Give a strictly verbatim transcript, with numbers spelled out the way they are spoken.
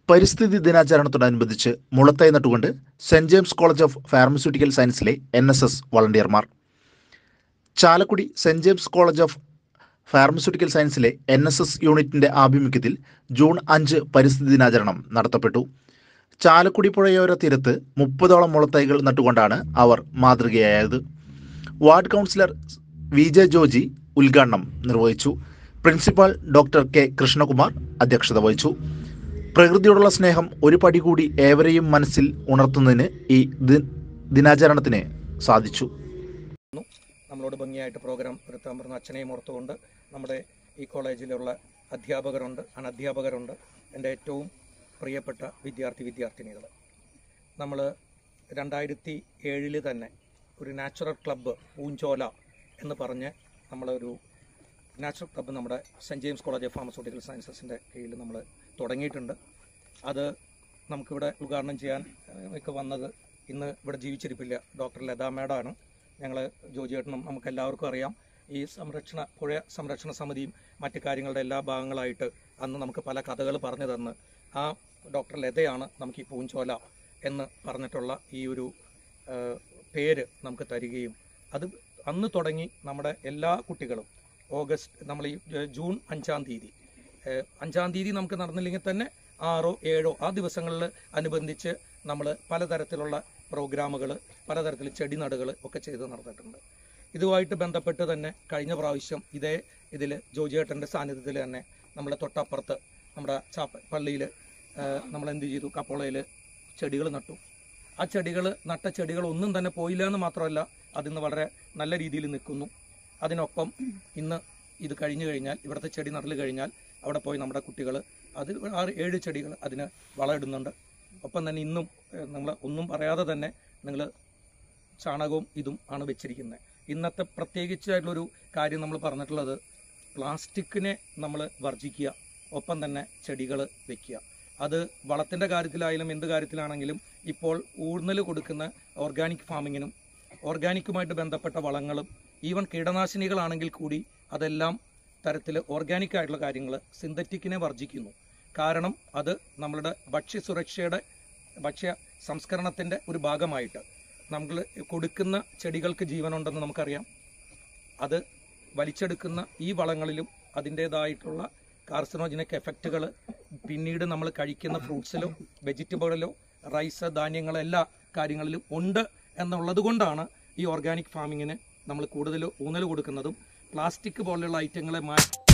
പരിസ്ഥിതി ദിനാചരണത്തോടനുബന്ധിച്ച് മുളത്തൈ നട്ടുകൊണ്ട് saint James college of pharmaceutical സയൻസിലെ എൻ എസ് എസ് വളണ്ടിയർമാർ. Chalakudy saint James college of pharmaceutical സയൻസിലെ എൻ എസ് എസ് യൂണിറ്റിന്റെ ആഭിമുഖ്യത്തിൽ ജൂൺ അഞ്ച് പരിസ്ഥിതി ദിനാചരണം നടത്തപ്പെട്ടു. ചാലക്കുടി പുഴയോര തീരത്ത് മുപ്പതോളം മുളത്തൈകൾ നട്ടുകൊണ്ടാണ് അവർ മാതൃകയായത്. Ward councillor V J Joji ഉദ്ഘാടനം നിർവഹിച്ചു. പ്രിൻസിപ്പാൾ ഡോക്ടർ കെ കൃഷ്ണകുമാർ അധ്യക്ഷത വഹിച്ചു. പ്രകൃതിയോടുള്ള സ്നേഹം ഒരു പടി കൂടി ഏവരെയും മനസ്സിൽ ഉണർത്തുന്നതിന് ഈ ദിനാചരണത്തിന് സാധിച്ചു. നമ്മളോട് ഭംഗിയായിട്ട് പ്രോഗ്രാം വരുത്താൻ പറഞ്ഞ അച്ഛനെയും ഓർത്തുകൊണ്ട് നമ്മുടെ ഈ കോളേജിലുള്ള അധ്യാപകരുണ്ട്, അനധ്യാപകരുണ്ട്, എൻ്റെ ഏറ്റവും പ്രിയപ്പെട്ട വിദ്യാർത്ഥി വിദ്യാർത്ഥിനികൾ. നമ്മൾ രണ്ടായിരത്തി ഏഴിൽ തന്നെ ഒരു നാച്ചുറൽ ക്ലബ്ബ് പൂഞ്ചോല എന്ന് പറഞ്ഞ് നമ്മളൊരു നാച്ചുറൽ ക്ലബ്ബ് നമ്മുടെ saint James college of pharmaceutical സയൻസസിൻ്റെ കീഴിൽ നമ്മൾ തുടങ്ങിയിട്ടുണ്ട്. അത് നമുക്കിവിടെ ഉദ്ഘാടനം ചെയ്യാൻ ഒക്കെ വന്നത് ഇന്ന് ഇവിടെ ജീവിച്ചിരിപ്പില്ല ഡോക്ടർ ലതാ മേഡാണ്. ഞങ്ങൾ ജോജിയേട്ടനും നമുക്ക് എല്ലാവർക്കും അറിയാം. ഈ സംരക്ഷണ പുഴ സംരക്ഷണ സമിതിയും മറ്റു കാര്യങ്ങളുടെ എല്ലാ ഭാഗങ്ങളായിട്ട് അന്ന് നമുക്ക് പല കഥകൾ പറഞ്ഞു തന്ന് ആ ഡോക്ടർ ലതയാണ് നമുക്ക് ഈ പൂഞ്ചോല എന്ന് പറഞ്ഞിട്ടുള്ള ഈ ഒരു പേര് നമുക്ക് തരികയും അത് അന്ന് തുടങ്ങി നമ്മുടെ എല്ലാ കുട്ടികളും ഓഗസ്റ്റ് നമ്മൾ ഈ ജൂൺ അഞ്ചാം തീയതി അഞ്ചാം തീയതി നമുക്ക് നടന്നില്ലെങ്കിൽ തന്നെ ആറോ ഏഴോ ആ ദിവസങ്ങളിൽ അനുബന്ധിച്ച് നമ്മൾ പലതരത്തിലുള്ള പ്രോഗ്രാമുകൾ പലതരത്തിൽ ചെടി നടുകൾ ഒക്കെ ചെയ്ത് നടന്നിട്ടുണ്ട്. ഇതുമായിട്ട് ബന്ധപ്പെട്ട് തന്നെ കഴിഞ്ഞ പ്രാവശ്യം ഇതേ ഇതിൽ ജോജിയേട്ടൻ്റെ സാന്നിധ്യത്തിൽ തന്നെ നമ്മളെ തൊട്ടപ്പുറത്ത് നമ്മുടെ ചാപ്പ പള്ളിയിൽ നമ്മൾ എന്ത് ചെയ്തു, കപ്പോളയിൽ ചെടികൾ നട്ടു. ആ ചെടികൾ നട്ട ചെടികൾ ഒന്നും തന്നെ പോയില്ല എന്ന് മാത്രമല്ല, അതിന്ന് വളരെ നല്ല രീതിയിൽ നിൽക്കുന്നു. അതിനൊപ്പം ഇന്ന് ഇത് കഴിഞ്ഞു കഴിഞ്ഞാൽ ഇവിടുത്തെ ചെടി നടൽ കഴിഞ്ഞാൽ അവിടെ പോയി നമ്മുടെ കുട്ടികൾ അത് ആറ് ഏഴ് ചെടികൾ അതിന് വളമിടുന്നുണ്ട്. ഒപ്പം തന്നെ ഇന്നും നമ്മൾ ഒന്നും പറയാതെ തന്നെ നിങ്ങൾ ചാണകവും ഇതും ആണ് വെച്ചിരിക്കുന്നത്. ഇന്നത്തെ പ്രത്യേകിച്ചായിട്ടുള്ളൊരു കാര്യം നമ്മൾ പറഞ്ഞിട്ടുള്ളത് പ്ലാസ്റ്റിക്കിനെ നമ്മൾ വർജിക്കുക, ഒപ്പം തന്നെ ചെടികൾ വെക്കുക. അത് വളത്തിൻ്റെ കാര്യത്തിലായാലും എന്ത് കാര്യത്തിലാണെങ്കിലും ഇപ്പോൾ ഊന്നൽ കൊടുക്കുന്ന ഓർഗാനിക് ഫാമിങ്ങിനും ഓർഗാനിക്കുമായിട്ട് ബന്ധപ്പെട്ട വളങ്ങളും ഈവൻ കീടനാശിനികളാണെങ്കിൽ കൂടി അതെല്ലാം തരത്തിൽ ഓർഗാനിക് ആയിട്ടുള്ള കാര്യങ്ങൾ സിന്തറ്റിക്കിനെ വർജിക്കുന്നു. കാരണം അത് നമ്മളുടെ ഭക്ഷ്യസുരക്ഷയുടെ ഭക്ഷ്യ സംസ്കരണത്തിൻ്റെ ഒരു ഭാഗമായിട്ട് നമ്മൾ കൊടുക്കുന്ന ചെടികൾക്ക് ജീവനുണ്ടെന്ന് നമുക്കറിയാം. അത് വലിച്ചെടുക്കുന്ന ഈ വളങ്ങളിലും അതിൻ്റേതായിട്ടുള്ള കാർസിനോജനിക് എഫക്റ്റുകൾ പിന്നീട് നമ്മൾ കഴിക്കുന്ന ഫ്രൂട്ട്സിലോ വെജിറ്റബിളിലോ റൈസ് ധാന്യങ്ങൾ എല്ലാ കാര്യങ്ങളിലും ഉണ്ട് എന്നുള്ളത് കൊണ്ടാണ് ഈ ഓർഗാനിക് ഫാമിങ്ങിന് നമ്മൾ കൂടുതൽ ഊന്നൽ കൊടുക്കുന്നതും പ്ലാസ്റ്റിക് പോലെയുള്ള ഐറ്റങ്ങളെ മാറ്റി